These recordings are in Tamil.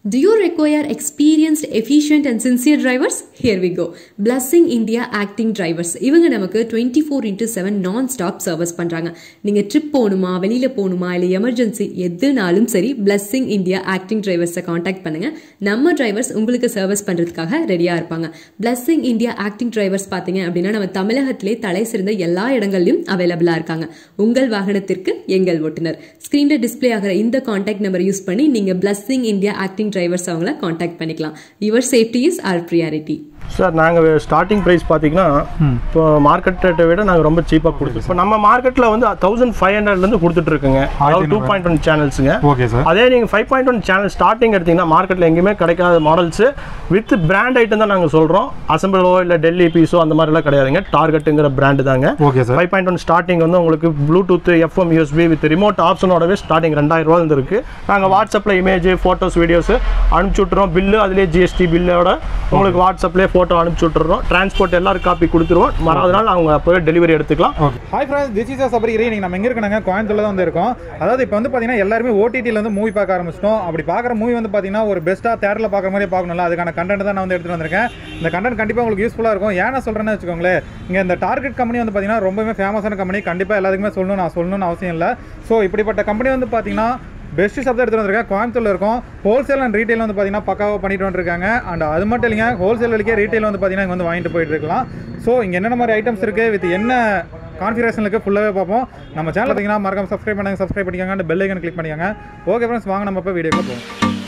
Do you require experienced, efficient and sincere drivers? Here we go. Blessing India Acting Drivers. இவங்க நமக்கு 24/7 non-stop service பண்றாங்க. நீங்க ட்ரிப் போணுமா, வெளியில போணுமா, இல்ல எமர்ஜென்சி எதுனாலும் சரி Blessing India Acting Drivers-ஐ காண்டாக்ட் பண்ணுங்க. நம்ம டிரைவர்ஸ் உங்களுக்கு சர்வீஸ் பண்றதுக்காக ரெடியா இருப்பாங்க. Blessing India Acting Drivers பாத்தீங்க அப்படின்னா நம்ம தமிழகத்திலே தலை சிறந்த எல்லா இடங்களிலும் அவைலபிளா இருக்காங்க. உங்கள் வாகனத்திற்கு எங்கள் ஓட்டுநர். ஸ்கிரீன்ல டிஸ்ப்ளே ஆகிற இந்த காண்டாக்ட் நம்பர் யூஸ் பண்ணி நீங்க Blessing India Acting டிரைவர்ஸ் அவங்கள காண்டாக்ட் பண்ணிக்கலாம். Your safety is our priority. Sir நாங்கள் ஸ்டார்டிங் ப்ரைஸ் பார்த்தீங்கன்னா இப்போ மார்க்கெட் ரேட்டை விட நாங்கள் ரொம்ப சீப்பாக கொடுத்துருக்கோம். இப்போ நம்ம மார்க்கெட்டில் வந்து 1500லேருந்து கொடுத்துட்ருக்குங்க. அதாவது 2.1 சேனல்ஸுங்க. Okay sir. அதே நீங்கள் 5.1 சேனல் ஸ்டார்டிங் எடுத்திங்கன்னா மார்க்கெட்டில் எங்கேயுமே கிடைக்காத மாடல்ஸு வித் பிராண்ட் ஐட்டம் தான் நாங்கள் சொல்கிறோம். அசம்பிளோ இல்லை டெல்லி பீஸோ அந்த மாதிரிலாம் கிடையாதுங்க. டார்கெட்டுங்கிற பிராண்டு தாங்க. Okay sir. 5.1 ஸ்டார்டிங் வந்து உங்களுக்கு Bluetooth FM USB with remote ஆப்ஷனோடவே ஸ்டார்டிங் 2000 ரூபா இருக்குது. நாங்கள் வாட்ஸ்அப்பில் இமேஜ் ஃபோட்டோஸ் வீடியோஸ் அனுப்பிச்சி விட்ருவோம். பில்லு அதிலே GST பில்லோட உங்களுக்கு வாட்ஸ்அப்லேயே ஃபோட்டோ அனுப்பிச்சு விட்டுறோம். டிரான்ஸ்போர்ட் எல்லாரும் காப்பி கொடுத்துருவோம். மறாதனால அவங்க அப்போவே டெலிவரி எடுத்துக்கலாம். Hi friends, this is Sabari. நீங்கள் நம்ம எங்கே இருக்கணுங்க? கோயம்புத்தூர்ல தான் வந்து இருக்கோம். அதாவது இப்போ வந்து பார்த்தீங்கன்னா எல்லாருமே OTTல வந்து மூவி பார்க்க ஆரம்பிச்சிட்டோம். அப்படி பார்க்குற மூவி வந்து பார்த்தீங்கன்னா ஒரு பெஸ்ட்டாக தேட்டரில் பார்க்குற மாதிரி பார்க்கணும்ல, அதுக்கான கண்டென்ட் தான் நான் வந்து எடுத்துகிட்டு வந்திருக்கேன். இந்த கண்டென்ட் கண்டிப்பாக உங்களுக்கு யூஸ்ஃபுல்லாக இருக்கும். ஏன்னா சொல்கிறேன்னு வச்சுக்கோங்களேன், இங்கே இந்த டார்கெட் கம்பெனி வந்து பார்த்தீங்கன்னா ரொம்பவே ஃபேமஸான கம்பெனி. கண்டிப்பாக எல்லாத்துக்குமே சொல்லணும்னு அவசியம் இல்லை. ஸோ இப்படிப்பட்ட கம்பெனி வந்து பார்த்தீங்கன்னா பெஸ்ட் ஷாப் தான் எடுத்துகிட்டு வந்திருக்கேன். கோயம்புத்தூரில் இருக்கும். ஹோல்சேல் அண்ட் ரீட்டைல் வந்து பார்த்தீங்கன்னா பக்காவாக பண்ணிட்டு வந்துருக்காங்க. அண்ட் அது மட்டும் இல்லைங்க, ஹோல்சேல் விலைக்கே ரீட்டைல் வந்து பார்த்தீங்கன்னா இங்கே வந்து வாங்கிட்டு போயிட்டு இருக்கலாம். ஸோ இங்கே என்னென்ன மாதிரி ஐட்டம்ஸ் இருக்குது, வித் என்ன கான்ஃபிகரேஷன் இருக்குது ஃபுல்லாகவே பார்ப்போம். நம்ம சேனல் பார்த்தீங்கன்னா மறக்காம சப்ஸ்கிரைப் பண்ணிக்கோங்க. அந்த பெல் ஐக்கன் கிளிக் பண்ணிக்கோங்க. ஓகே ஃப்ரெண்ட்ஸ், வாங்க நம்ம இப்போ வீடியோக்கு போவோம்.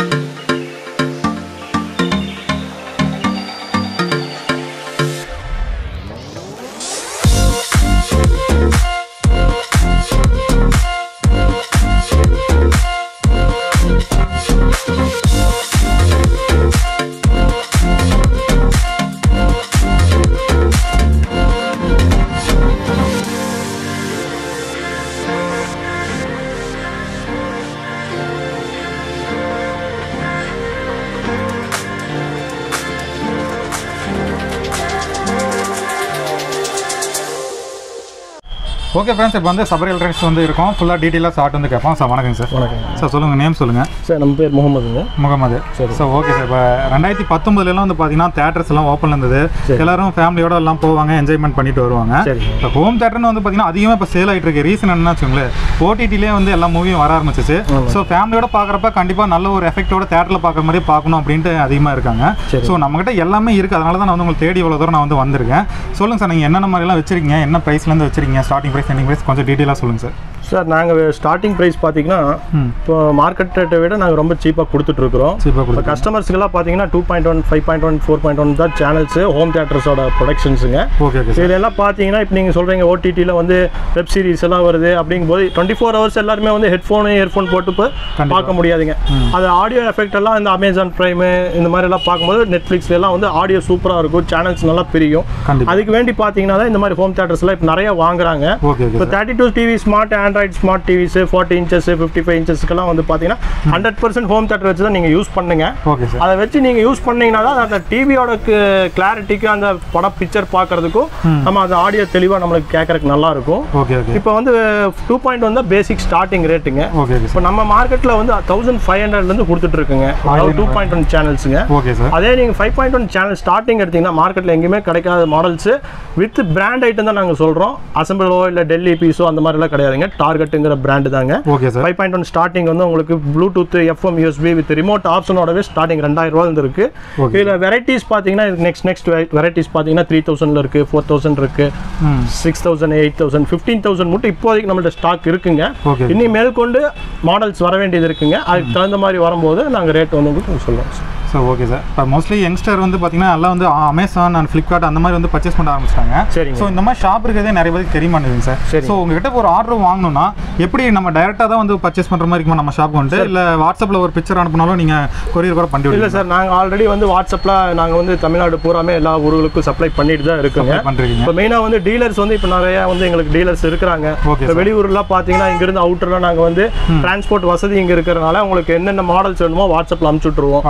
ஓகே ஃப்ரெண்ட்ஸ், இப்போ வந்து சபரி எலக்ட்ரானிக்ஸ் வந்து இருக்கும். ஃபுல்லாக டீட்டெயிலாக ஷார்ட் வந்து கேட்போம். சார் வணக்கம் சார். வணக்கம் சார். சொல்லுங்கள், நேம் சொல்லுங்கள். சார் நம்ம பேர் முகமதுங்க. முகமது. சரி சார். Okay sir. இப்போ 2019 வந்து பார்த்தீங்கன்னா தேட்டர்ஸ் எல்லாம் ஓப்பன் இருந்தது. எல்லாரும் ஃபேமிலியோட எல்லாம் போவாங்க, என்ஜாய்மெண்ட் பண்ணிட்டு வருவாங்க. இப்போ ஹோம் தேட்டர்னு வந்து பார்த்தீங்கன்னா அதிகமாக இப்போ சேல் ஆகிட்டு இருக்கு. ரீசன் என்னன்னு வச்சுக்கோங்களேன், OTTலேயே வந்து எல்லா மூவியும் வர ஆரம்பிச்சிச்சு. ஸோ ஃபேமிலியோட பார்க்குறப்ப கண்டிப்பாக நல்ல ஒரு எஃபெக்டோட தேட்டரில் பார்க்குற மாதிரி பார்க்கணும் அப்படின்ட்டு அதிகமாக இருக்காங்க. ஸோ நம்மகிட்ட எல்லாமே இருக்குது. அதனால தான் நான் வந்து உங்களுக்கு தேடி இவ்வளோ தூரம் நான் வந்து வந்திருக்கேன். சொல்லுங்கள் சார், நீங்கள் என்னென்ன மாதிரிலாம் வச்சிருக்கீங்க, என்ன ப்ரைஸ்லேருந்து வச்சிருக்கீங்க, ஸ்டார்டிங் ப்ரைஸ், எண்டிங் ப்ரைஸ் கொஞ்சம் டீட்டெயிலாக சொல்லுங்கள் சார். சார் நாங்கள் ஸ்டார்டிங் ப்ரைஸ் பார்த்தீங்கன்னா இப்போ மார்க்கெட் ரேட்டை விட நாங்கள் ரொம்ப சீப்பாக கொடுத்துட்ருக்குறோம். இப்போ கஸ்டமர்ஸ்க்கெல்லாம் பார்த்தீங்கன்னா 2.1, 5.1, 4.1 தான் சேனல்ஸு ஹோம் தேட்டர்ஸோட ப்ரொடக்ஷன்ஸுங்க. ஓகே. இதெல்லாம் பார்த்தீங்கன்னா இப்போ நீங்கள் சொல்கிறீங்க OTTயில் வந்து வெப் சீரிஸ் எல்லாம் வருது அப்படிங்கும்போது 24 ஹவர்ஸ் எல்லாருமே வந்து இயர்ஃபோன் போட்டு பார்க்க முடியாதுங்க. அது ஆடியோ எஃபெக்ட் எல்லாம் இந்த அமேசான் ப்ரைமு இந்த மாதிரி எல்லாம் பார்க்கும்போது Netflix எல்லாம் வந்து ஆடியோ சூப்பராக இருக்கும், சேனல்ஸ் நல்லா பிரியும். அதுக்கு வேண்டி பார்த்தீங்கன்னா தான் இந்த மாதிரி ஹோம் தேட்டர்ஸ்லாம் இப்போ நிறைய வாங்குறாங்க. இப்போ 32 TV smart Android smart TVs 40 inches 55 இன்ச்சஸ்க்கெல்லாம் வந்து பார்த்தீங்கன்னா 100% ஹோம் தேட்டர் வச்சு தான் நீங்கள் யூஸ் பண்ணுங்க. அதை வச்சு நீங்கள் யூஸ் பண்ணீங்கன்னா தான் அந்த டிவியோட கிளாரிட்டிக்கு அந்த படம் பிக்சர் பார்க்கறதுக்கும் நம்ம அந்த ஆடியோ தெளிவாக நம்மளுக்கு கேட்கறதுக்கு நல்லா இருக்கும். இப்போ வந்து 2.1 தான் பேசிக் ஸ்டார்டிங் ரேட்டுங்க. இப்போ நம்ம மார்க்கெட்டில் வந்து 1500லேருந்து கொடுத்துட்டு இருக்குங்க. அதாவது 2.1 சேனல்ஸுங்க. அதே நீங்கள் 5.1 சேனல் ஸ்டார்டிங் எடுத்தீங்கன்னா மார்க்கெட்டில் எங்கேயுமே கிடைக்காத மாடல்ஸு வித் பிராண்ட் ஐட்டம் தான் நாங்கள் சொல்கிறோம். அசம்பிளோ இல்லை டெல்லி பீஸோ அந்த மாதிரிலாம் கிடையாதுங்க. டார்கெட்டுங்கிற பிராண்டு தாங்க. 5.1 ஸ்டார்டிங் வந்து உங்களுக்கு Bluetooth FM USB with remote ஆப்ஷனோடவே ஸ்டார்டிங் 2000 ரூபா இருக்கு. இதில் வெரைட்டிஸ் பார்த்தீங்கன்னா நெக்ஸ்ட் வெரைட்டிஸ் பார்த்தீங்கன்னா 3000 இருக்கு, 4000 இருக்கு, 6000, 8000, 15000 மட்டும் இப்போதைக்கு நம்மள்ட்ட ஸ்டாக் இருக்குங்க. இன்னும் மேற்கொண்டு மாடல்ஸ் வர வேண்டியது இருக்குங்க. அதுக்கு தகுந்த மாதிரி வரும்போது நாங்கள் ரேட் வந்து உங்களுக்கு சொல்லுவோம் சார். So okay sir. இப்போ மோஸ்ட்லி யங்ஸ்டர் வந்து பார்த்தீங்கன்னா எல்லாம் வந்து அமேசான் அண்ட் ஃப்ளிப்கார்ட் அந்த மாதிரி வந்து பர்ச்சேஸ் பண்ண ஆரம்பிச்சிட்டாங்க. சரி. ஸோ இந்த மாதிரி ஷாப் இருக்கிறதே நிறைய பேருக்கு தெரிய மாட்டேங்குது சார். சரி. ஸோ உங்ககிட்ட ஒரு ஆர்டர் வாங்கணும்னா எப்படி நம்ம டைரெக்டாக தான் வந்து பர்ச்சேஸ் பண்ணுற மாதிரி இருக்குமா நம்ம ஷாப் வந்துட்டு, இல்லை வாட்ஸ்அப்பில் ஒரு பிக்சர் அனுப்பினாலும் நீங்கள் கொரியர் கூட பண்ணி இல்லை சார், நாங்கள் ஆல்ரெடி வந்து வாட்ஸ்அப்பில் நாங்கள் வந்து தமிழ்நாடு பூராமே எல்லா ஊர்களுக்கும் சப்ளை பண்ணிட்டு தான் இருக்கோங்க. பண்ணுறீங்க. இப்போ மெயினாக வந்து டீலர்ஸ் வந்து இப்போ நிறையா வந்து எங்களுக்கு டீலர்ஸ் இருக்கிறாங்க. இப்போ வெளியூர்லாம் பார்த்தீங்கன்னா இங்கேருந்து அவுட்டர்லாம் நாங்கள் வந்து டிரான்ஸ்போர்ட் வசதி இங்கே இருக்கிறனால உங்களுக்கு என்னென்ன மாடல்ஸ் வேணுமோ வாட்ஸ்அப்பில் அனுப்பிச்சு விட்ருவோம். அதே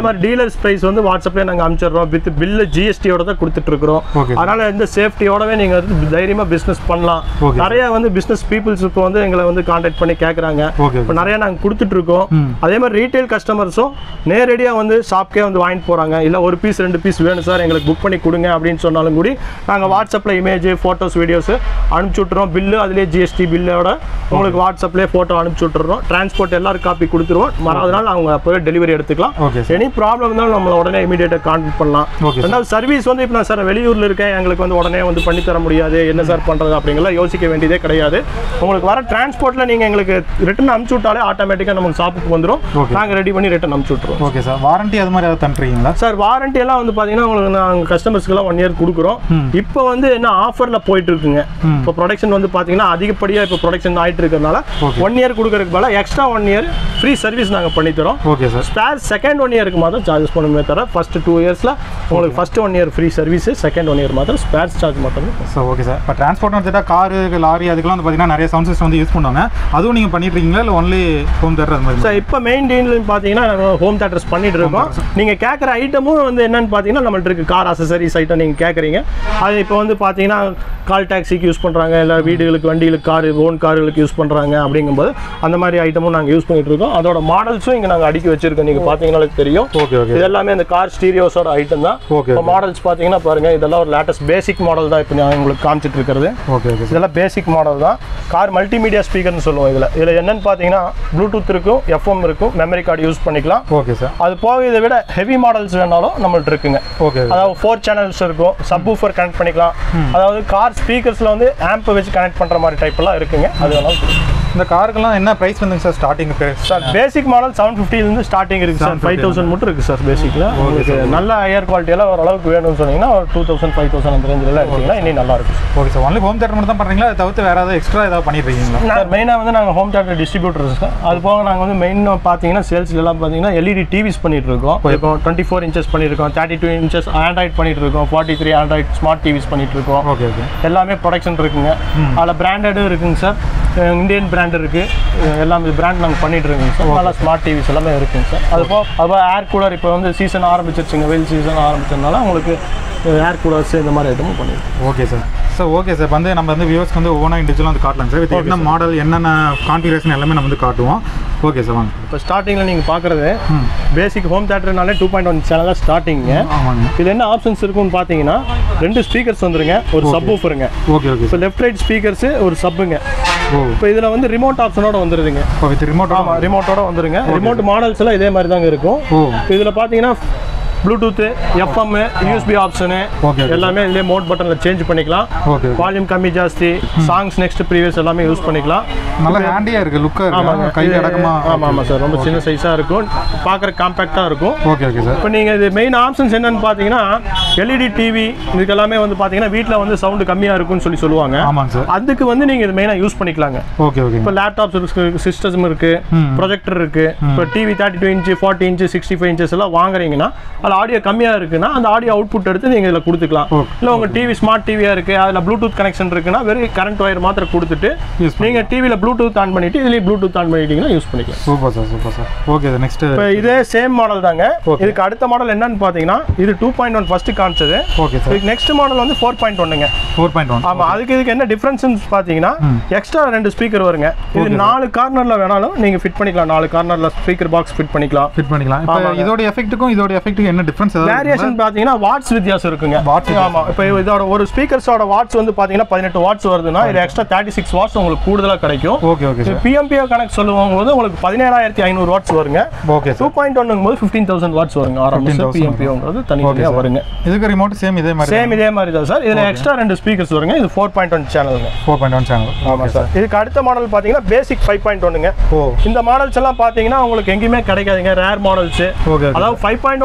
மாதிரி டீலர்ஸ் பிரைஸ் வந்து வாட்ஸ்அப்லேயே நாங்கள் அனுப்பிச்சிடுறோம் வித் பில்லு ஜிஎஸ்டியோட தான் கொடுத்துட்டு இருக்கிறோம். அதனால இந்த சேஃப்டியோடவே நீங்கள் வந்து தைரியமாக பிஸ்னஸ் பண்ணலாம். நிறைய வந்து பிஸ்னஸ் பீப்புள்ஸ் இப்போ வந்து எங்களை வந்து கான்டாக்ட் பண்ணி கேட்குறாங்க. இப்போ நிறைய நாங்கள் கொடுத்துட்டு இருக்கோம். அதே மாதிரி ரீட்டைல் கஸ்டமர்ஸும் நேரடியாக வந்து ஷாப்கே வந்து வாங்கிட்டு போகிறாங்க. இல்லை ஒரு பீஸ் 2 பீஸ் வேணும் சார் எங்களுக்கு புக் பண்ணி கொடுங்க அப்படின்னு சொன்னாலும் கூட நாங்கள் வாட்ஸ்அப்பில் இமேஜ் ஃபோட்டோஸ் வீடியோஸ் அனுப்பிச்சி விட்ருவோம். பில்லு அதிலே ஜிஎஸ்டி பில்லோட உங்களுக்கு வாட்ஸ்அப்லேயே ஃபோட்டோ அனுப்பிச்சி விட்ருவோம். டிரான்ஸ்போர்ட் எல்லாரும் காப்பி கொடுத்துருவோம். அதனால அவங்க அப்போவே டெலிவரி எடுத்துக்கலாம். எனி ப்ராப்ளம் இருந்தாலும் நம்மளை உடனே இமீடியட்டாக கான்டாக்ட் பண்ணலாம். ரெண்டாவது சர்வீஸ் வந்து இப்போ நான் சார் வெளியூரில் இருக்கேன் எங்களுக்கு வந்து உடனே வந்து பண்ணி தர முடியாது என்ன சார் பண்ணுறது அப்படிங்கலாம் யோசிக்க வேண்டியதே கிடையாது. உங்களுக்கு வர டிரான்ஸ்போர்ட்டில் நீங்கள் எங்களுக்கு ரிட்டன் அனுப்பிச்சு விட்டாலே ஆட்டோமேட்டிக்காக நமக்கு ஷாப்புக்கு வந்துடும். நாங்கள் ரெடி பண்ணி ரிட்டன் அனுப்பிச்சு விட்ருவோம். Okay sir. வாரண்டி அது மாதிரி ஏதாவது தந்துறீங்களா சார்? வாரண்டி எல்லாம் வந்து பார்த்தீங்கன்னா உங்களுக்கு நாங்கள் கஸ்டமர்ஸ்க்குலாம் 1 இயர் கொடுக்குறோம். இப்போ வந்து என்ன ஆஃபரில் போயிட்டு இருக்குங்க. இப்போ ப்ரொடக்ஷன் வந்து பார்த்தீங்கன்னா அதிகப்படியாக இப்போ ப்ரொடக்ஷன் ஆகிட்டு இருக்கிறதுனால 1 இயர் கொடுக்கறதுக்கு பதிலாக எக்ஸ்ட்ரா 1 இயர் ஃப்ரீ சர்வீஸ் நாங்கள் பண்ணி தரோம். Okay sir. ஸ்பேர் செகண்ட் 1 இயருக்கு மாத்திரம் சார்ஜஸ் பண்ணுமே தவிர ஃபர்ஸ்ட் 2 இயர்ஸில் உங்களுக்கு first 1 year free service, second 1 year மாத்திரம் ஸ்பேர் சார்ஜ் மட்டும். So okay sir. இப்போ டிரான்ஸ்போர்ட்னு வச்சுட்டா காரு லாரி அதுக்கெல்லாம் வந்து பார்த்தீங்கன்னா நிறைய சவுண்ட் சிஸ்டம் வந்து யூஸ் பண்ணுவாங்க. அதுவும் நீங்கள் பண்ணிட்டு இருக்கீங்களா இல்லை ஒன்லி ஹோம் தேட்டர் அது மாதிரி? சார் இப்போ மெயின் டீல் பார்த்தீங்கன்னா ஹோம் தேட்டர்ஸ் பண்ணிட்டு இருக்கோம். நீங்கள் கேட்குற ஐட்டமும் வந்து என்னன்னு பார்த்தீங்கன்னா நம்மள்ட்ட இருக்கு கார் அசசரிஸ் ஐட்டம் நீங்கள் கேட்குறீங்க. அது இப்போ வந்து பார்த்தீங்கன்னா கால் டாக்ஸிக்கு யூஸ் பண்ணுறாங்க, இல்லை வீடுகளுக்கு வண்டிகளுக்கு காரு ஓன் கார்களுக்கு யூஸ் பண்ணுறாங்க. அப்படிங்கும்போது அந்த மாதிரி ஐட்டமும் நாங்கள் யூஸ் பண்ணிட்டு இருக்கோம். அதோட மாடல்ஸும் இங்கே நாங்கள் அடுக்கி வச்சிருக்கோம். நீங்கள் பார்த்தீங்கன்னா தெரியும். Okay okay. இது எல்லாமே அந்த கார் ஸ்டீரியோஸோட ஐட்டம் தான். ஓகே. இப்போ மாடல்ஸ் பார்த்தீங்கன்னா பாருங்க இதெல்லாம் ஒரு லேட்டஸ்ட் பேசிக் மாடல் தான் இப்போ நான் உங்களுக்கு காமிச்சிட்டு இருக்கிறது. Okay okay. இதெல்லாம் பேசிக் மாடல் தான். கார் மல்டிமீடியா ஸ்பீக்கர்னு சொல்லுவோம். இதில் என்னன்னு பார்த்தீங்கன்னா ப்ளூடூத் இருக்கும், எஃப்எம் இருக்கும், மெமரி கார்டு யூஸ் பண்ணிக்கலாம். Okay sir. அது போக இதை விட ஹெவி மாடல்ஸ் வேணாலும் நம்மள்ட்ட இருக்குங்க. ஓகே. அதாவது 4 சேனல்ஸ் இருக்கும், சப்வூஃபர் கனெக்ட் பண்ணிக்கலாம். அதாவது கார் ஸ்பீக்கர்ஸில் வந்து ஆம்பை வச்சு கனெக்ட் பண்ணுற மாதிரி டைப்லாம் இருக்குங்க. அது வேணாலும். இந்த காருக்கெல்லாம் என்ன ப்ரைஸ் வந்துங்க sir starting? Sir basic model 750 starting இருக்குது சார். 5000 மட்டும் இருக்குது சார் பேசிக்கில். உங்களுக்கு நல்ல ஹையர் குவாலிட்டியெல்லாம் ஓரளவுக்கு வேணும்னு சொன்னீங்கன்னா ஒரு 2000 5000 அந்த ரேஞ்சில் எடுத்தீங்கன்னா இன்னும் நல்லா இருக்கும். Okay sir. Only home theater மட்டும் தான் பண்ணுறீங்களா? அதை தவிர்த்து வேறு ஏதாவது எக்ஸ்ட்ரா ஏதாவது பண்ணிட்டு இருக்கீங்களா? சார் மெயினாக வந்து நாங்கள் ஹோம் தேட்டர் டிஸ்ட்ரிபியூட்டர்ஸ் தான். அது போக நாங்கள் வந்து மெயினாக பார்த்தீங்கன்னா சேல்ஸ்லாம் பார்த்தீங்கன்னா எல்இடி டிவிஸ் பண்ணிட்டு இருக்கோம். இப்போ 24 இன்ச்சஸ் பண்ணியிருக்கோம், 32 இன்ச்சஸ் ஆண்ட்ராய்ட் பண்ணிட்டு இருக்கோம், 43 ஆண்ட்ராய்ட் ஸ்மார்ட் டிவிஸ் பண்ணிட்டு இருக்கோம். Okay okay. எல்லாமே ப்ரொடக்ஷன் இருக்குங்க. அதில் பிராண்டடும் இருக்குங்க சார். இந்தியன் பிராண்ட் இருக்குது. எல்லாமே பிராண்ட் நாங்கள் பண்ணிட்டு இருக்கோங்க சார். நல்லா ஸ்மார்ட் டிவிஸ் எல்லாமே இருக்குங்க சார். அதுபோல் ஏர் கூலர் இப்போ வந்து சீசன் ஆரம்பிச்சிருச்சுங்க. வெயில் சீசன் ஆரம்பிச்சதுனால உங்களுக்கு ஏர் கூலர்ஸ் இந்த மாதிரி ஐட்டமும் பண்ணியிருக்கோம். Okay sir. Sir okay sir. வந்து நம்ம வந்து வியூவர்ஸ்க்கு வந்து ஒவ்வொன்றா இண்டிவிஜுவலாக வந்து காட்டலாம் சார். வித் என்ன மாடல் என்னென்ன கான்ஃபிகரேஷன் எல்லாமே நம்ம வந்து காட்டுவோம். ஓகே சார் வாங்க. இப்போ ஸ்டார்டிங்கில் நீங்கள் பார்க்குறது பேசிக் ஹோம் தேட்டர்னாலே 2.1 சேனல் தான் ஸ்டார்டிங்க. ஆமாங்க. இது என்ன ஆப்ஷன்ஸ் இருக்குன்னு பார்த்தீங்கன்னா 2 ஸ்பீக்கர்ஸ் வந்துருங்க, ஒரு சப்வூஃபருங்க. Okay okay. இப்போ லெஃப்ட் ரைட் ஸ்பீக்கர்ஸ் ஒரு சப்புங்க. ஓ. இப்போ இதில் வந்து ரிமோட் ஆப்ஷனோட வந்துருதுங்க. இப்போ வித் ரிமோட்? ஆமாம் ரிமோட்டோட வந்துருங்க. ரிமோட் மாடல்ஸ் எல்லாம் இதே மாதிரி தாங்க இருக்கும். இதில் பார்த்தீங்கன்னா ப்ளூடூத், எஃப்எம், யூஎஸ்பி ஆப்ஷனு எல்லாமே இதிலே மோட் பட்டனில் சேஞ்ச் பண்ணிக்கலாம். ஓகே. வால்யூம் கம்மி ஜாஸ்தி, சாங்ஸ் நெக்ஸ்ட் ப்ரீவியஸ் எல்லாமே யூஸ் பண்ணிக்கலாம். நல்லா ஹேண்டியாக இருக்குது, லுக்காக இருக்குது, கை அடக்கமாக. ஆமாம் சார். ரொம்ப சின்ன சைஸாக இருக்கும், பார்க்குற காம்பேக்டாக இருக்கும். Okay okay sir. இப்போ நீங்கள் இது மெயின் ஆப்ஷன்ஸ் என்னென்னு பார்த்தீங்கன்னா எல்இடி டிவி இதுக்கெல்லாமே வந்து பார்த்தீங்கன்னா வீட்டில் வந்து சவுண்டு கம்மியாக இருக்கும்னு சொல்லுவாங்க. ஆமாங்க சார். அதுக்கு வந்து நீங்கள் இது மெயினாக யூஸ் பண்ணிக்கலாங்க. Okay okay. இப்போ லேப்டாப்ஸ் இருக்குது, சிஸ்டம் இருக்குது, ப்ரொஜெக்டர் இருக்குது. இப்போ டிவி 32 இன்ச்சு 40 இன்ச்சு 65 இன்ச்சஸ் எல்லாம் வாங்குறீங்கன்னா அதில் ஆடியோ கம்மியாக இருக்குன்னா அந்த ஆடியோ அவுட்புட் எடுத்து நீங்கள் இதில் கொடுத்துக்கலாம். இல்லை உங்கள் டிவி ஸ்மார்ட் டிவியாக இருக்குது, அதில் ப்ளூடூத் கனெக்ஷன் இருக்குன்னா வெறும் கரண்ட் ஒயர் மாத்திரம் கொடுத்துட்டு நீங்கள் டிவியில் ப்ளூடூத் ஆன் பண்ணிட்டு இதுலேயே ப்ளூடூத் ஆன் பண்ணிட்டீங்கன்னா யூஸ் பண்ணிக்கலாம். Super sir super sir. Okay sir. Next இப்போ இதே சேம் மாடல் தாங்க. இதுக்கு அடுத்த மாடல் என்னன்னு பார்த்தீங்கன்னா இது 2.1 ஃபர்ஸ்ட் காமிச்சது. Okay sir. இதுக்கு நெக்ஸ்ட் மாடல் வந்து 4.1ங்க. 4.1. ஆமாம். அதுக்கு இதுக்கு என்ன டிஃப்ரென்ஸ்னு பார்த்தீங்கன்னா எக்ஸ்ட்ரா 2 ஸ்பீக்கர் வருங்க. இது 4 கார்னரில் வேணாலும் நீங்கள் ஃபிட் பண்ணிக்கலாம். 4 கார்னரில் ஸ்பீக்கர் பாக்ஸ் ஃபிட் பண்ணிக்கலாம். இப்போ இதோட எஃபெக்ட்டுக்கும் இதோட எஃபெக்ட்டுக்கும் என்ன டிஃபரன்ஸ்? வேரியேஷன் பார்த்தீங்கன்னா வாட்ஸ் வித்தியாசம் இருக்குங்க. ஆமாம். இப்போ இதோட ஒரு ஸ்பீக்கர்ஸோட வாட்ஸ் வந்து பார்த்தீங்கன்னா 18 வாட்ஸ் வருதுன்னா இது எக்ஸ்ட்ரா 36 வாட்ஸ் உங்களுக்கு கூடுதலாக கிடைக்கும். Okay okay sir. PMPO connect சொல்லுவாங்க போது உங்களுக்கு 17500 வாட்ஸ் வருங்க. Okay sir. 2.1 போது 15000 வாட்ஸ் வருங்க. ஆரம்பத்தில் பிஎம்பிஓங்கிறது தனியாக வருங்க. இதுக்கு ரிமோட் சேம் இதே மாதிரி தான் சார். இதில் எக்ஸ்ட்ரா 2 ஸ்பீக்கர்ஸ் வருங்க. இது 4.1 சேனலுங்க. 4.1 சேனல். ஆமாம் சார். இதுக்கு அடுத்த மாடல் பார்த்தீங்கன்னா பேசிக் 5.1ங்க. இந்த மாடல்ஸ் எல்லாம் பார்த்தீங்கன்னா உங்களுக்கு எங்கேயுமே கிடைக்காதுங்க. Rare models. ஓகே. அதாவது 5.1 ஹோம்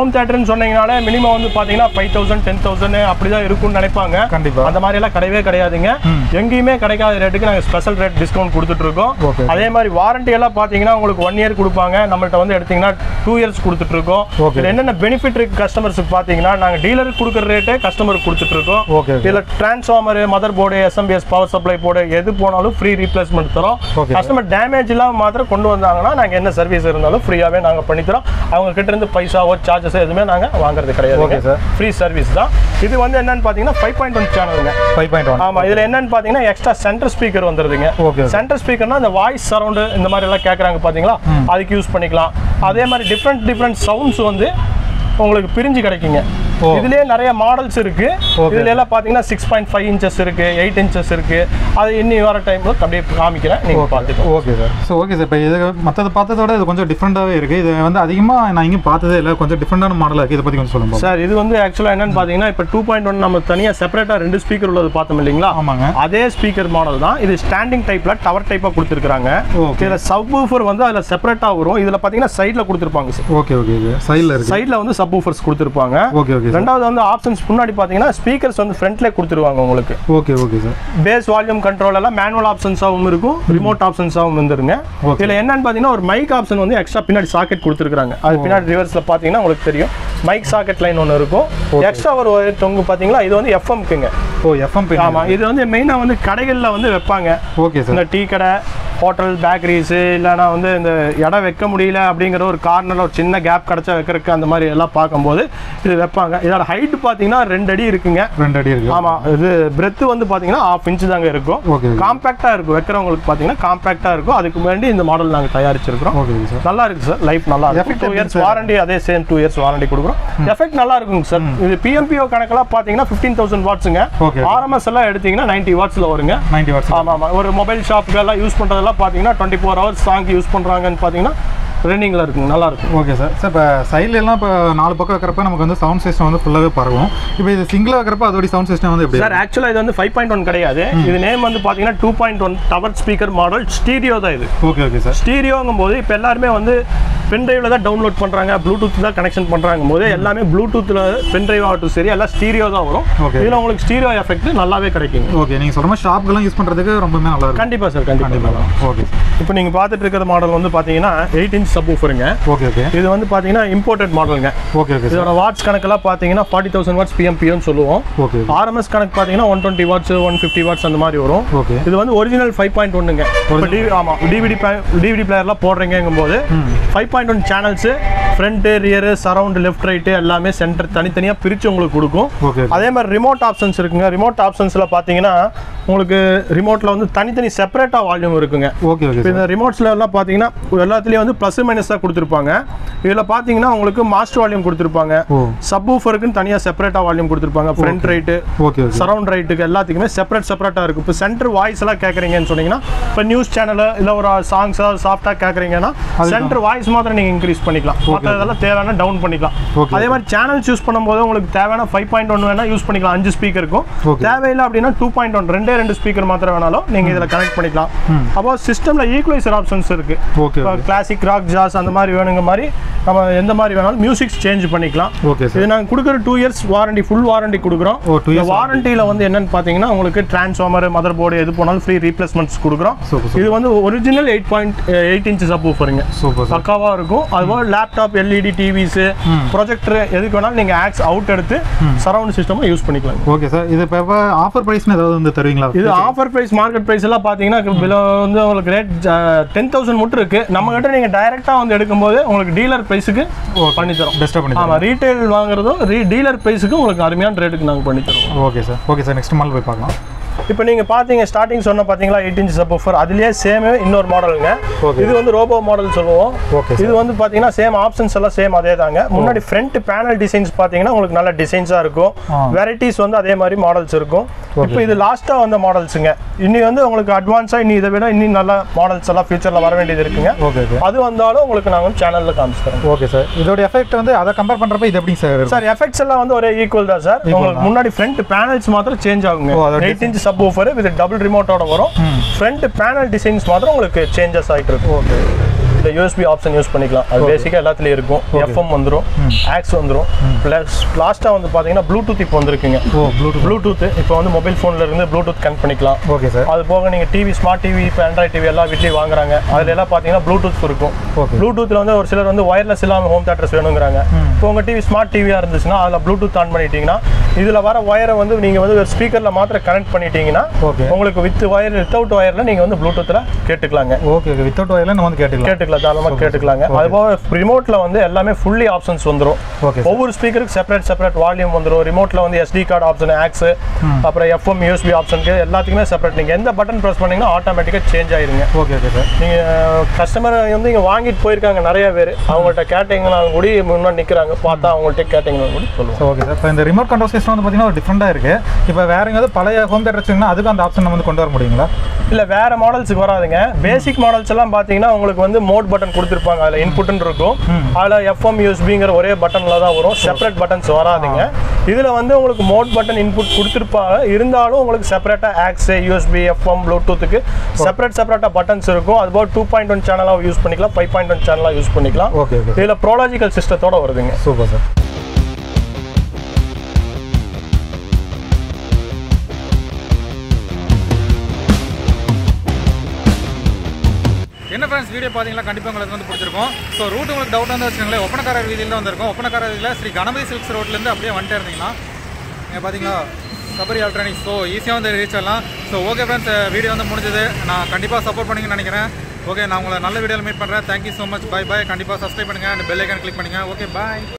ஹோம் தியேட்டர்னு சொன்னீங்கனாலே மினிமம் வந்து பார்த்தீங்கன்னா 5000 10,000 அப்படி தான் இருக்கும்னு நினைப்பாங்க. கண்டிப்பாக அந்த மாதிரி எல்லாம் கிடையவே கிடையாதுங்க. எங்கேயுமே கிடைக்காத ரேட்டுக்கு நாங்கள் ஸ்பெஷல் ரேட் டிஸ்கவுண்ட் கொடுத்துட்டு இருக்கோம். அதே மாதிரி வாரண்டி எல்லாம் பார்த்தீங்கன்னா உங்களுக்கு 1 இயர் கொடுப்பாங்க. நம்மள்ட்ட வந்து எடுத்தீங்கன்னா 2 இயர்ஸ் கொடுத்துட்டு இருக்கோம். இதில் என்னென்ன பெனிஃபிட் இருக்கு கஸ்டமர்ஸுக்கு பார்த்தீங்கன்னா நாங்கள் டீலருக்கு கொடுக்குற ரேட்டே கஸ்டமருக்கு கொடுத்துட்டு இருக்கோம். இதில் transformer, mother board, SMBS power supply board எது போனாலும் ஃப்ரீ ரீப்ளேஸ்மெண்ட் தரோம். கஸ்டமர் டேமேஜ் இல்லாமல் மாத்திரம் கொண்டு வந்தாங்கன்னா நாங்கள் என்ன சர்வீஸ் இருந்தாலும் ஃப்ரீயாகவே நாங்கள் பண்ணித்தரோம். அவங்க கிட்ட இருந்து பைசாவோ சார்ஜஸ் எதுவுமே நாங்கள் வாங்குறது கிடையாது. ஃப்ரீ சர்வீஸ் தான். இது வந்து என்னன்னு பார்த்தீங்கன்னா 5.1 சேனலுங்க. 5.1. ஆமாம். இதில் என்னன்னு பார்த்தீங்கன்னா எக்ஸ்ட்ரா சென்டர் ஸ்பீக்கர் வந்துருதுங்க. சென்டர் ஸ்பீக்கர்னா இந்த வாய்ஸ் சரௌண்டு இந்த மாதிரி எல்லாம் கேட்குறாங்க பார்த்தீங்களா, அதுக்கு யூஸ் பண்ணிக்கலாம். அதே மாதிரி டிஃப்ரெண்ட் சவுண்ட்ஸ் வந்து உங்களுக்கு பிரிஞ்சு கிடைக்குங்க. இதுலயே நிறைய மாடல்ஸ் இருக்கு. இதுல எல்லாம் பாத்தீங்கன்னா 6.5 இன்ச்சஸ் இருக்கு, 8 இன்ச்சஸ் இருக்கு. அது இன்னி வர டைம்ல அப்படியே காமிக்கிறேன், நீங்க பாத்துக்கோங்க. Okay sir. So okay sir, இப்போ இது மற்றது பார்த்ததோட இது கொஞ்சம் டிஃப்ரெண்டாகவே இருக்கு. இது வந்து அதிகமாக நான் இங்கே பார்த்ததே இல்லை, கொஞ்சம் டிஃப்ரெண்டான மாடலாக இருக்குது. இதை பற்றி கொஞ்சம் சொல்லுங்க சார். இது வந்து ஆக்சுவலாக என்னன்னு பார்த்தீங்கன்னா இப்போ 2.1 நம்ம தனியாக செப்பரேட்டாக 2 ஸ்பீக்கர் உள்ளது பார்த்தோம் இல்லைங்களா? ஆமாங்க. அதே ஸ்பீக்கர் மாடல் தான் இது. ஸ்டாண்டிங் டைப்ல டவர் டைப்பாக கொடுத்துருக்காங்க. இதில் சப்வூஃபர் வந்து அதில் செப்பரேட்டாக வரும். இதில் பார்த்தீங்கன்னா சைடில் கொடுத்துருப்பாங்க சார். Okay okay. இது சைடில் வந்து சப்வூஃபர்ஸ் கொடுத்துருப்பாங்க. Okay okay. ரெண்டாவது வந்து ஆப்ஷன்ஸ் முன்னாடி பார்த்தீங்கன்னா ஸ்பீக்கர்ஸ் வந்து ஃப்ரண்ட்ல கொடுத்துருவாங்க உங்களுக்கு. Okay okay sir. Bass volume control எல்லாம் மேனுவல் ஆப்ஷன்ஸாகவும் இருக்கும், ரிமோட் ஆப்ஷன்ஸாகவும் வந்துருங்க. இதில் என்னன்னு பார்த்தீங்கன்னா ஒரு மைக் ஆப்ஷன் வந்து எக்ஸ்ட்ரா பின்னாடி சாக்கெட் கொடுத்துருக்காங்க. அது பின்னாடி ரிவர்ஸ்ல பார்த்தீங்கன்னா உங்களுக்கு தெரியும் மைக் சாக்கெட் லைன் ஒன்று இருக்கும். எக்ஸ்ட்ரா ஒரு தொங்கு பார்த்தீங்களா, இது வந்து எஃப்எம்க்குங்க. எஃப்எம். ஆமாம். இது வந்து மெயினாக வந்து கடைகளில் வந்து வைப்பாங்க. Okay sir. இந்த டீ கடை, ஹோட்டல், பேக்கரிஸு, இல்லைனா வந்து இந்த இடம் வைக்க முடியல அப்படிங்கிற ஒரு கார்னரில் ஒரு சின்ன கேப் கிடச்சா வைக்கிறதுக்கு அந்த மாதிரி எல்லாம் பார்க்கும்போது இது வைப்பாங்க. இதோட ஹைட் பார்த்தீங்கன்னா 2 அடி இருக்குங்க. 2 அடி இருக்கு. ஆமாம். இது பிரெத்து வந்து பார்த்தீங்கன்னா 1/2 இன்ச் தாங்க இருக்கும். காம்பேக்டாக இருக்கும். வைக்கிறவங்களுக்கு பார்த்தீங்கன்னா காம்பேக்டாக இருக்கும். அதுக்கு வேண்டி இந்த மாடல் நாங்கள் தயாரிச்சிருக்கிறோம். Okay sir. நல்லா இருக்கு சார். லைஃப் நல்லா இருக்கும். 2 இயர்ஸ் வாரண்டி, அதே சேம் 2 இயர்ஸ் வாரண்டி கொடுக்குறோம். எஃபெக்ட் நல்லா இருக்குங்க சார். இது PMPO கணக்கெல்லாம் பார்த்தீங்கன்னா 15,000 வாட்ஸுங்க. RMS எல்லாம் எடுத்தீங்கன்னா 90 வாட்ஸில் வருங்க. 90 வாட்ஸ். ஆமாம் ஆமாம். ஒரு மொபைல் ஷாப்புக்கு எல்லாம் யூஸ் பண்ணுறதெல்லாம் பார்த்தீங்கன்னா 24 hours சாங் யூஸ் பண்ணுறாங்கன்னு பார்த்தீங்கன்னா ரன்னிங்கில் இருக்குங்க. நல்லா இருக்கும். Okay sir. சார் இப்போ சைடில் எல்லாம் இப்போ 4 பக்கம் வைக்கிறப்ப நமக்கு வந்து சவுண்ட் சிஸ்டம் வந்து ஃபுல்லாகவே பரவும். இப்போ இது சிங்கிளாக வைக்கிறப்ப அதோட சவுண்ட் சிஸ்டம் வந்து எப்படி சார்? ஆக்சுவலாக இது வந்து 5.1 கிடையாது. இது நேம் வந்து பார்த்தீங்கன்னா 2.1 டவர் ஸ்பீக்கர் மாடல். ஸ்டீரியோ தான் இது. Okay okay sir. ஸ்டீரியோங்கும் போது இப்போ எல்லாருமே வந்து பென்ட்ரைவில் தான் டவுன்லோட் பண்ணுறாங்க, ப்ளூடூத் தான் கனெக்ஷன் பண்ணுறாங்க போது எல்லாமே ப்ளூடூத்தில் பென்ட்ரைவ் ஆகட்டும் சரி எல்லாம் ஸ்டீரியோ தான் வரும். இதில் உங்களுக்கு ஸ்டீரியோ எஃபெக்ட் நல்லாவே கிடைக்குங்க. ஓகே. நீங்கள் சொல்கிற மாதிரி ஷாப்புக்கெல்லாம் யூஸ் பண்ணுறதுக்கு ரொம்பவே நல்லா இருக்கும். கண்டிப்பாக சார். கண்டிப்பாக. ஓகே. இப்போ நீங்கள் பார்த்துட்டு இருக்கிற மாடல் வந்து பார்த்தீங்கன்னா 8 இன்ச் சப்வூஃபருங்க. Okay okay. இது வந்து பார்த்தீங்கன்னா இம்போர்ட்டட் மாடலுங்க. Okay okay. இதோட வாட்ஸ் கணக்கெல்லாம் பார்த்தீங்கன்னா 40,000 வாட்ஸ் PMPOன்னு சொல்லுவோம். ஓகே. RMS கணக்கு பார்த்தீங்கன்னா 120 வாட்ஸ் 150 வாட்ஸ் அந்த மாதிரி வரும். ஓகே. இது வந்து ஒரிஜினல் 5.1ங்க. ஆமாம். டிவிடி பிளேயர்லாம் போடுறீங்கும் போது 5.1 channels front, rear, surround, left, right எல்லாமே சென்டர் தனித்தனியாக பிரித்து உங்களுக்கு கொடுக்கும். அதே மாதிரி ரிமோட் ஆப்ஷன்ஸ் இருக்குங்க. ரிமோட் ஆப்ஷன்ஸில் பார்த்தீங்கன்னா உங்களுக்கு ரிமோட்டில் வந்து தனித்தனி செப்பரேட்டாக வால்யூம் இருக்குங்க. Okay okay. இந்த ரிமோட்ஸில் எல்லாம் பார்த்தீங்கன்னா எல்லாத்துலேயும் வந்து ப்ளஸ் மைனஸாக கொடுத்துருப்பாங்க. இதில் பார்த்தீங்கன்னா உங்களுக்கு மாஸ்டர் வால்யூம் கொடுத்துருப்பாங்க. சப்வூஃபருக்குன்னு தனியாக செப்பரேட்டாக வால்யூம் கொடுத்துருப்பாங்க. ஃப்ரண்ட் ரைட்டு, சரவுண்ட் ரைட்டுக்கு எல்லாத்துக்குமே செப்பரேட்டாக இருக்கும். இப்போ சென்டர் வாய்ஸ் எல்லாம் கேட்குறீங்கன்னு சொன்னீங்கன்னா இப்போ நியூஸ் சேனல் இல்லை ஒரு சாங்ஸ் சாஃப்டாக கேட்குறீங்கன்னா சென்டர் வாய்ஸ் மாத்திரம் நீங்கள் இன்க்ரீஸ் பண்ணிக்கலாம். மற்றதெல்லாம் தேவையான டவுன் பண்ணிக்கலாம். அதே மாதிரி சேனல்ஸ் யூஸ் பண்ணும்போது உங்களுக்கு தேவையான 5.1 வேணால் யூஸ் பண்ணிக்கலாம். 5 ஸ்பீக்கர் இருக்கும். தேவையில்லை அப்படின்னா 2.1 2 ஸ்பீக்கர் மாத்திரம் வேணாலும் நீங்கள் இதில் கனெக்ட் பண்ணிக்கலாம். அப்போ சிஸ்டமில் ஈக்குவலைசர் ஆப்ஷன்ஸ் இருக்கு. கிளாசிக், ராக், ஜாஸ் அந்த மாதிரி வேணுங்க மாதிரி நம்ம எந்த மாதிரி வேணாலும் மியூசிக்ஸ் சேஞ்ச் பண்ணிக்கலாம். இது நாங்கள் கொடுக்குற 2 இயர்ஸ் வாரண்டி, ஃபுல் வாரண்டி கொடுக்குறோம். வாரண்டியில் வந்து என்னன்னு பார்த்தீங்கன்னா உங்களுக்கு டிரான்ஸ்ஃபார்மர், மதர் போர்டு எது போனாலும் ஃப்ரீ ரீப்ளேஸ்மெண்ட்ஸ் கொடுக்குறோம். இது வந்து ஒரிஜினல் 8.8 இன்ச் சப்வூஃபருங்க. பக்காவாக இருக்கும். அதுபோல் லேப்டாப், LED, டிவிஸ், ப்ரொஜெக்டர் எதுக்கு வேணாலும் நீங்கள் ஆக்ஸ் அவுட் எடுத்து சரவுண்ட் சிஸ்டமாக யூஸ் பண்ணிக்கலாம். Okay sir. இது இப்போ ஆஃபர் ப்ரைஸ்னு ஏதாவது வந்து தருவீங்களா? இது ஆஃபர் ப்ரைஸ், மார்க்கெட் ப்ரைஸ் எல்லாம் பார்த்தீங்கன்னா பிலோ வந்து உங்களுக்கு ரேட் 10,000 மட்டும் இருக்கு. நம்ம கிட்ட நீங்கள் டைரெக்டாக வந்து எடுக்கும்போது உங்களுக்கு டீலர் ப்ரைஸுக்கு பண்ணி தரோம். பெஸ்ட்டாக பண்ணி தரோம். ஆமாம். ரீட்டைல் வாங்குறதும் டீலர் ப்ரைஸுக்கு உங்களுக்கு அருமையான ரேட்டுக்கு நாங்கள் பண்ணி தரோம். Okay sir. Okay sir. Next model போய் பார்க்கலாம். இப்போ நீங்கள் பார்த்தீங்க ஸ்டார்டிங் சொன்ன பார்த்தீங்களா 8 இன்ச் சப்வூஃபர், அதுலேயே சேம் இன்னொரு மாடலுங்க. இது வந்து ரோபோ மாடல் சொல்லுவோம். இது வந்து பார்த்தீங்கன்னா சேம் ஆப்ஷன்ஸ் எல்லாம் சேம் அதே தாங்க. முன்னாடி ஃப்ரண்ட் பேனல் டிசைன்ஸ் பார்த்தீங்கன்னா உங்களுக்கு நல்ல டிசைன்ஸாக இருக்கும். வெரைட்டிஸ் வந்து அதே மாதிரி மாடல்ஸ் இருக்கும். இப்போ இது லாஸ்ட்டாக வந்த மாடல்ஸுங்க. இன்னி வந்து உங்களுக்கு அட்வான்ஸாக இன்னி இதை விட இன்னும் நல்ல மாடல்ஸ் எல்லாம் ஃபியூச்சரில் வர வேண்டியது இருக்குங்க. ஓகே. அது வந்தாலும் உங்களுக்கு நாங்கள் சேனலில் காமிச்சிக்கிறோம். Okay sir. இதோட எஃபெக்ட் வந்து அதை கம்பேர் பண்ணுறப்ப இது எப்படி சார்? சார் எஃபெக்ட்ஸ் எல்லாம் வந்து ஒரே ஈக்குவல் தான் சார். உங்களுக்கு முன்னாடி ஃப்ரண்ட் பேனல்ஸ் மாத்திரம் சேஞ்ச் ஆகுங்க. 8 இன்ச் சப்வூஃபர் வித் டபுள் ரிமோட்டோட வரும். ஃப்ரண்ட் பேனல் டிசைன்ஸ் மாத்திரம் உங்களுக்கு சேஞ்சஸ் ஆகிட்டு இருக்கும். ஓகே. இந்த யூஎஸ்பி ஆப்ஷன் யூஸ் பண்ணிக்கலாம். அது பேசிக்காக எல்லாத்துலேயும் இருக்கும். எஃப்எம் வந்துடும், ஆக்ஸ் வந்துடும். ப்ளஸ் லாஸ்ட்டாக வந்து பார்த்தீங்கன்னா ப்ளூடூத் இப்போ வந்துருக்குங்க. ப்ளூடூத் இப்போ வந்து மொபைல் ஃபோனில் இருந்து ப்ளூடூத் கனெக்ட் பண்ணிக்கலாம். Okay sir. அது போக நீங்கள் டிவி, ஸ்மார்ட் டிவி, இப்போ ஆண்ட்ராய்ட் டிவி எல்லா வீட்லேயும் வாங்குறாங்க. அதில் எல்லாம் பார்த்தீங்கன்னா ப்ளூடூத் இருக்கும். ப்ளூடூத்தில் வந்து ஒரு சிலர் வந்து ஒயர்லெஸ் இல்லாமல் ஹோம் தியேட்டர்ஸ் வேணுங்கிறாங்க. இப்போ உங்கள் டிவி ஸ்மார்ட் டிவியாக இருந்துச்சுன்னா அதில் ப்ளூடூத் ஆன் பண்ணிட்டீங்கன்னா இதில் வர ஒயரை வந்து நீங்கள் வந்து ஒரு ஸ்பீக்கரில் மாத்திரம் கனெக்ட் பண்ணிட்டீங்கன்னா உங்களுக்கு வித்தவுட் ஒயரில் நீங்கள் வந்து ப்ளூடூத்தில் கேட்டுக்கலாங்க. ஓகே, வித்தவுட் ஒயரில் நம்ம வந்து கேட்டுக்கலாம், தாராளமாக கேட்டுக்கலாங்க. அதுபோக ரிமோட்டில் வந்து எல்லாமே ஃபுல்லி ஆப்ஷன்ஸ் வந்துடும். ஒவ்வொரு ஸ்பீக்கருக்கு செப்பரேட் வால்யூம் வந்துடும். ரிமோட்டில் வந்து SD கார்டு ஆப்ஷன், ஆக்ஸ், அப்புறம் FM, USB ஆப்ஷனுக்கு எல்லாத்துக்குமே செப்பரேட். நீங்கள் எந்த பட்டன் ப்ரெஸ் பண்ணீங்கன்னா ஆட்டோமேட்டிக்காக சேஞ்ச் ஆயிருங்க. Okay sir. நீங்கள் கஸ்டமர் வந்து இங்கே வாங்கிட்டு போயிருக்காங்க நிறைய பேர். அவங்கள்ட்ட கேட்டிங்கனாலும் கூட முன்னாடி நிற்கிறாங்க, பார்த்தா அவங்கள்ட்ட கேட்டிங்கனாலும் கூட சொல்லுவோம். Okay sir. இப்போ இந்த ரிமோட் கண்ட்ரோல் சிஸ்டம் வந்து பார்த்தீங்கன்னா ஒரு டிஃப்ரெண்டாக இருக்குது. இப்போ வேறு எங்கேயாவது பழைய ஹோம் தியேட்டர் வச்சுங்கன்னா அதுக்கு அந்த ஆப்ஷன் வந்து கொண்டு வர முடியுங்களா? இல்லை, வேறு மாடல்ஸுக்கு வராதுங்க. பேசிக் மாடல்ஸ் எல்லாம் பார்த்தீங்கன்னா உங்களுக்கு வந்து மோட் பட்டன் கொடுத்துருப்பாங்க. அதில் இன்புட்னு இருக்கும். அதில் FM, USBங்கிற ஒரே பட்டனில் தான் வரும். செப்பரேட் பட்டன்ஸ் வராதுங்க. இதில் வந்து உங்களுக்கு மோட் பட்டன் இன்புட் கொடுத்துருப்பாங்க. இருந்தாலும் உங்களுக்கு செப்பரேட்டாக ஆக்ஸ், USB, FM, ப்ளூடூத்துக்கு செப்பரேட்டாக பட்டன்ஸ் இருக்கும். அதுபோல் 2.1 சேனலாக யூஸ் பண்ணிக்கலாம், 5.1 சேனலாக யூஸ் பண்ணிக்கலாம். ஓகே. இதில் ப்ரோலாஜிக்கல் சிஸ்டத்தோட வருதுங்க. Super sir. என்ன ஃப்ரெண்ட்ஸ், வீடியோ பார்த்தீங்கன்னா கண்டிப்பாக உங்களுக்கு வந்து பிடிச்சிருக்கும். ஸோ ரூட் உங்களுக்கு டவுட் வந்து வச்சுக்கோங்களேன், ஒப்பனக்காரர் வீதியில் தான் வந்திருக்கும். ஒப்பனக்காரர் வீதியில் ஸ்ரீ கணபதி சில்க்ஸ் ரோட்லேருந்து அப்படியே வந்துட்டே இருந்தீங்கன்னா நீங்கள் பார்த்தீங்களா சபரி எலக்ட்ரானிக்ஸ். ஸோ ஈஸியாக வந்து ரீச் ஆகலாம். ஸோ ஓகே ஃப்ரெண்ட்ஸ், வீடியோ வந்து முடிஞ்சது. நான் கண்டிப்பாக சப்போர்ட் பண்ணிங்கன்னு நினைக்கிறேன். ஓகே, நான் உங்களை நல்ல வீடியோவில் மீட் பண்ணுறேன். Thank you so much. பை. கண்டிப்பாக சப்ஸ்கிரைப் பண்ணுங்கள் அண்ட் பெல் ஐக்கான் கிளிக் பண்ணுங்கள். ஓகே, பாய்.